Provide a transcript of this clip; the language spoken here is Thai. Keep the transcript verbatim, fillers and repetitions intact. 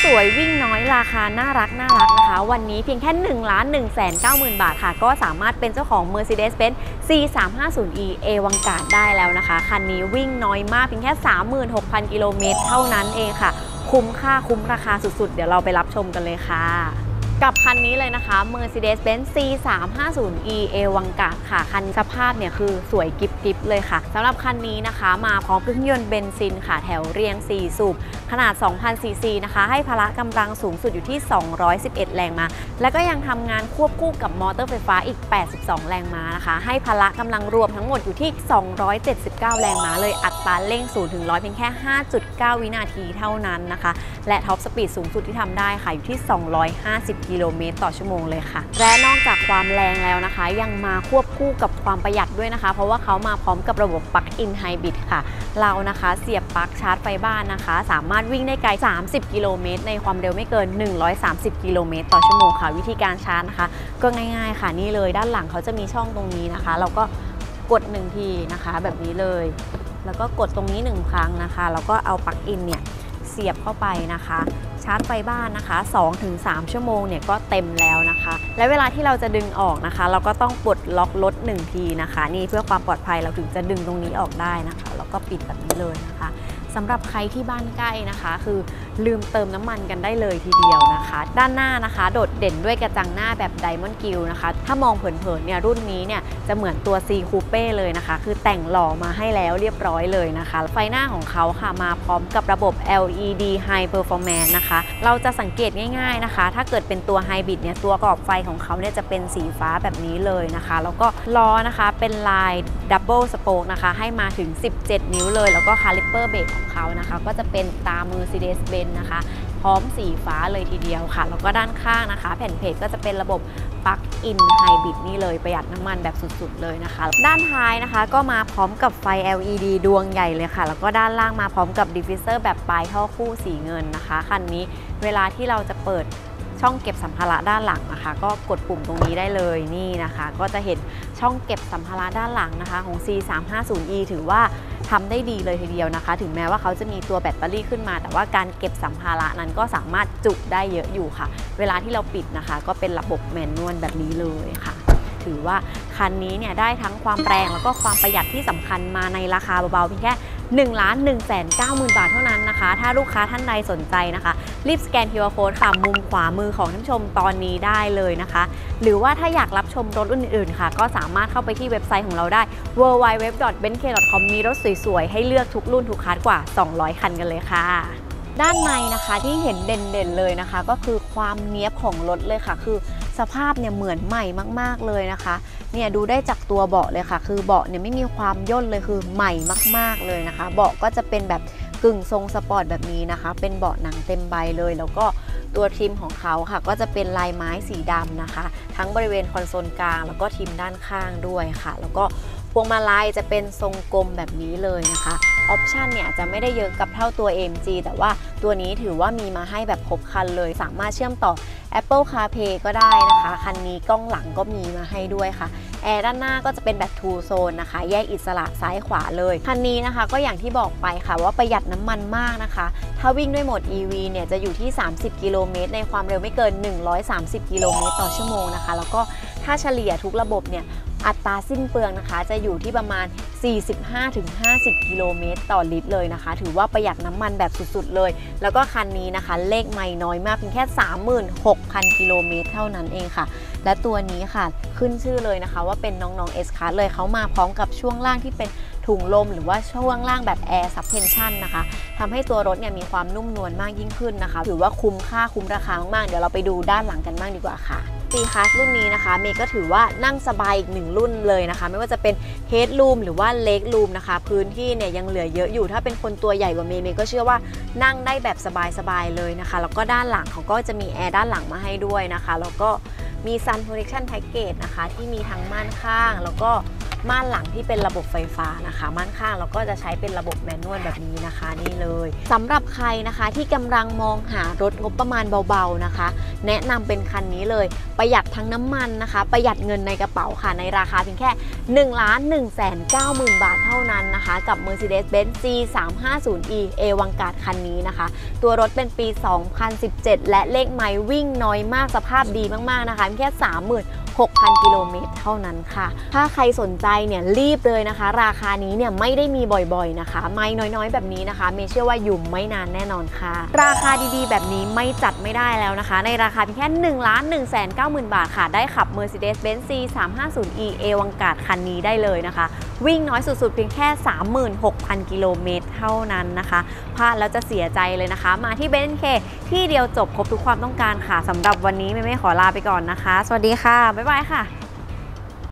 สวยวิ่งน้อยราคาน่ารักน่ารักนะคะวันนี้เพียงแค่ หนึ่งล้านหนึ่งแสนเก้าหมื่น บาทค่ะก็สามารถเป็นเจ้าของ Mercedes-Benz ซี สามห้าศูนย์ อี Avantgarde ได้แล้วนะคะคันนี้วิ่งน้อยมากเพียงแค่ สามหมื่นหกพัน กิโลเมตรเท่านั้นเองค่ะคุ้มค่าคุ้มราคาสุดๆเดี๋ยวเราไปรับชมกันเลยค่ะกับคันนี้เลยนะคะ Mercedes-Benz ซี สามห้าศูนย์ อี Avantgarde ค่ะคันสภาพเนี่ยคือสวยกิ๊บๆเลยค่ะสำหรับคันนี้นะคะมาพร้อมเครื่องยนต์เบนซินค่ะแถวเรียงสี่สูบขนาด สองพัน ซี ซี นะคะให้พละกำลังสูงสุดอยู่ที่ สองร้อยสิบเอ็ด แรงม้าและก็ยังทำงานควบคู่กับมอเตอร์ไฟฟ้าอีก แปดสิบสอง แรงม้านะคะให้พละกำลังรวมทั้งหมดอยู่ที่ สองร้อยเจ็ดสิบเก้า แรงม้าเลยอัตราเร่งศูนย์ถึงร้อยเพียงแค่ ห้าจุดเก้า วินาทีเท่านั้นนะคะและท็อปสปีดสูงสุดที่ทำได้ค่ะอยู่ที่ สองร้อยห้าสิบ กิโลเมตรต่อชั่วโมงเลยค่ะและนอกจากความแรงแล้วนะคะยังมาควบคู่กับความประหยัดด้วยนะคะเพราะว่าเขามาพร้อมกับระบบปลั๊กอินไฮบริดค่ะเรานะคะเสียบปลั๊กชาร์จไฟบ้านนะคะสามารถวิ่งได้ไกลสามสิบกิโลเมตรในความเร็วไม่เกินหนึ่งร้อยสามสิบกิโลเมตรต่อชั่วโมงค่ะวิธีการชาร์จนะคะก็ง่ายๆค่ะนี่เลยด้านหลังเขาจะมีช่องตรงนี้นะคะเราก็กดหนึ่งทีนะคะแบบนี้เลยแล้วก็กดตรงนี้หนึ่งครั้งนะคะแล้วก็เอาปลั๊กอินเนี่ยเสียบเข้าไปนะคะชาร์จไฟบ้านนะคะ สองถึงสาม ชั่วโมงเนี่ยก็เต็มแล้วนะคะและเวลาที่เราจะดึงออกนะคะเราก็ต้องปลดล็อกรถหนึ่งทีนะคะนี่เพื่อความปลอดภัยเราถึงจะดึงตรงนี้ออกได้นะคะแล้วก็ปิดแบบนี้เลยนะคะสำหรับใครที่บ้านใกล้นะคะคือลืมเติมน้ำมันกันได้เลยทีเดียวนะคะด้านหน้านะคะโดดเด่นด้วยกระจังหน้าแบบ Diamond Grille นะคะถ้ามองเผินๆเนี่ยรุ่นนี้เนี่ยจะเหมือนตัว C Coupe เลยนะคะคือแต่งหล่อมาให้แล้วเรียบร้อยเลยนะคะไฟหน้าของเขาค่ะมาพร้อมกับระบบ แอล อี ดี High Performance นะคะเราจะสังเกตง่ายๆนะคะถ้าเกิดเป็นตัว Hybrid เนี่ยตัวกรอบไฟของเขาเนี่ยจะเป็นสีฟ้าแบบนี้เลยนะคะแล้วก็ล้อนะคะเป็นลาย Double Spoke นะคะให้มาถึงสิบเจ็ดนิ้วเลยแล้วก็ Caliper Brakeของเขานะคะก็จะเป็นตาม Mercedes-Benz นะคะพร้อมสีฟ้าเลยทีเดียวค่ะแล้วก็ด้านข้างนะคะแผ่นเพจก็จะเป็นระบบปลั๊กอินไฮบริดนี่เลยประหยัดน้ำมันแบบสุดๆเลยนะคะด้านท้ายนะคะก็มาพร้อมกับไฟ แอล อี ดี ดวงใหญ่เลยค่ะแล้วก็ด้านล่างมาพร้อมกับดิฟฟิวเซอร์แบบปลายท่อคู่สีเงินนะคะคันนี้เวลาที่เราจะเปิดช่องเก็บสัมภาระด้านหลังนะคะก็กดปุ่มตรงนี้ได้เลยนี่นะคะก็จะเห็นช่องเก็บสัมภาระด้านหลังนะคะของ ซี สามห้าศูนย์ อี ถือว่าทำได้ดีเลยทีเดียวนะคะถึงแม้ว่าเขาจะมีตัวแบตเตอรี่ขึ้นมาแต่ว่าการเก็บสัมภาระนั้นก็สามารถจุได้เยอะอยู่ค่ะเวลาที่เราปิดนะคะก็เป็นระบบแมนนวลแบบนี้เลยค่ะถือว่าคันนี้เนี่ยได้ทั้งความแรงแล้วก็ความประหยัดที่สำคัญมาในราคาเบาๆเพียงแค่ หนึ่งล้านหนึ่งแสนเก้าหมื่น บาทเท่านั้นนะคะถ้าลูกค้าท่านใดสนใจนะคะรีบสแกน คิว อาร์ Code ค่ะมุมขวามือของท่านผู้ชมตอนนี้ได้เลยนะคะหรือว่าถ้าอยากรับชมรถอื่นๆค่ะก็สามารถเข้าไปที่เว็บไซต์ของเราได้ ดับเบิลยู ดับเบิลยู ดับเบิลยู ดอท เบนซ์ เค ดอท คอม มีรถสวยๆให้เลือกทุกรุ่นทุกคัสกว่าสองร้อยคันกันเลยค่ะด้านในนะคะที่เห็นเด่นๆเลยนะคะก็คือความเนี้ยบของรถเลยค่ะคือสภาพเนี่ยเหมือนใหม่มากๆเลยนะคะเนี่ยดูได้จากตัวเบาะเลยค่ะคือเบาะเนี่ยไม่มีความย่นเลยคือใหม่มากๆเลยนะคะเบาะก็จะเป็นแบบกึ่งทรงสปอร์ตแบบนี้นะคะเป็นเบาะหนังเต็มใบเลยแล้วก็ตัวทิมของเขาค่ะก็จะเป็นลายไม้สีดำนะคะทั้งบริเวณคอนโซลกลางแล้วก็ทิมด้านข้างด้วยค่ะแล้วก็พวงมาลัยจะเป็นทรงกลมแบบนี้เลยนะคะออปชันเนี่ยจะไม่ได้เยอะกับเท่าตัว เอ เอ็ม จี แต่ว่าตัวนี้ถือว่ามีมาให้แบบครบครันเลยสามารถเชื่อมต่อ Apple CarPlay ก็ได้นะคะคันนี้กล้องหลังก็มีมาให้ด้วยค่ะแอร์ด้านหน้าก็จะเป็นแบบ Two Zone นะคะแยกอิสระซ้ายขวาเลยคันนี้นะคะก็อย่างที่บอกไปค่ะว่าประหยัดน้ำมันมากนะคะถ้าวิ่งด้วยโหมด อี วี เนี่ยจะอยู่ที่สามสิบกิโลเมตรในความเร็วไม่เกินหนึ่งร้อยสามสิบกิโลเมตรต่อชั่วโมงนะคะแล้วก็ถ้าเฉลี่ยทุกระบบเนี่ยอัตราสิ้นเปลืองนะคะจะอยู่ที่ประมาณ สี่สิบห้าถึงห้าสิบ กิโลเมตรต่อลิตรเลยนะคะถือว่าประหยัดน้ำมันแบบสุดๆเลยแล้วก็คันนี้นะคะเลขไม่น้อยมากเพียงแค่ สามหมื่นหกพัน กิโลเมตรเท่านั้นเองค่ะและตัวนี้ค่ะขึ้นชื่อเลยนะคะว่าเป็นน้องๆ S-Class เลยเขามาพร้อมกับช่วงล่างที่เป็นถุงลมหรือว่าช่วงล่างแบบ Air Suspension นะคะทำให้ตัวรถเนี่ยมีความนุ่มนวลมากยิ่งขึ้นนะคะถือว่าคุ้มค่าคุ้มราคามากๆเดี๋ยวเราไปดูด้านหลังกันบ้างดีกว่าค่ะC-Class รุ่นนี้นะคะเมย์ก็ถือว่านั่งสบายอีกหนึ่งรุ่นเลยนะคะไม่ว่าจะเป็น Headroom หรือว่า Legroom นะคะพื้นที่เนี่ยยังเหลือเยอะอยู่ถ้าเป็นคนตัวใหญ่กว่าเมย์เมย์ก็เชื่อว่านั่งได้แบบสบายๆเลยนะคะแล้วก็ด้านหลังเขาก็จะมีแอร์ด้านหลังมาให้ด้วยนะคะแล้วก็มี Sun Protection Package นะคะที่มีทั้งม่านข้างแล้วก็ม่านหลังที่เป็นระบบไฟฟ้านะคะม่านข้างเราก็จะใช้เป็นระบบแมนนวลแบบนี้นะคะนี่เลยสำหรับใครนะคะที่กำลังมองหารถงบประมาณเบาๆนะคะแนะนำเป็นคันนี้เลยประหยัดทั้งน้ำมันนะคะประหยัดเงินในกระเป๋าค่ะในราคาเพียงแค่ หนึ่งล้านหนึ่งแสนเก้าหมื่น บาทเท่านั้นนะคะกับ Mercedes-Benz ซี สามห้าศูนย์ อี A-Vanguard คันนี้นะคะตัวรถเป็นปี สองพันสิบเจ็ด และเลขไมล์วิ่งน้อยมากสภาพดีมากๆนะคะเพียงแค่ สามหมื่นหกพัน กิโลเมตรเท่านั้นค่ะถ้าใครสนใจเนี่ยรีบเลยนะคะราคานี้เนี่ยไม่ได้มีบ่อยๆนะคะไม่น้อยๆแบบนี้นะคะเมย์เชื่อว่าอยู่ไม่นานแน่นอนค่ะราคาดีๆแบบนี้ไม่จัดไม่ได้แล้วนะคะในราคาเพียงแค่ หนึ่งล้านหนึ่งแสนเก้าหมื่น บาทค่ะได้ขับ Mercedes-Benz ซี สามห้าศูนย์ อี A-Vanguard คันนี้ได้เลยนะคะวิ่งน้อยสุดๆเพียงแค่ สามหมื่นหกพัน กิโลเมตรเท่านั้นนะคะพลาดแล้วจะเสียใจเลยนะคะมาที่ เบนซ์ เค ที่เดียวจบครบทุกความต้องการค่ะสำหรับวันนี้เมย์ขอลาไปก่อนนะคะสวัสดีค่ะบ๊ายบายค่ะ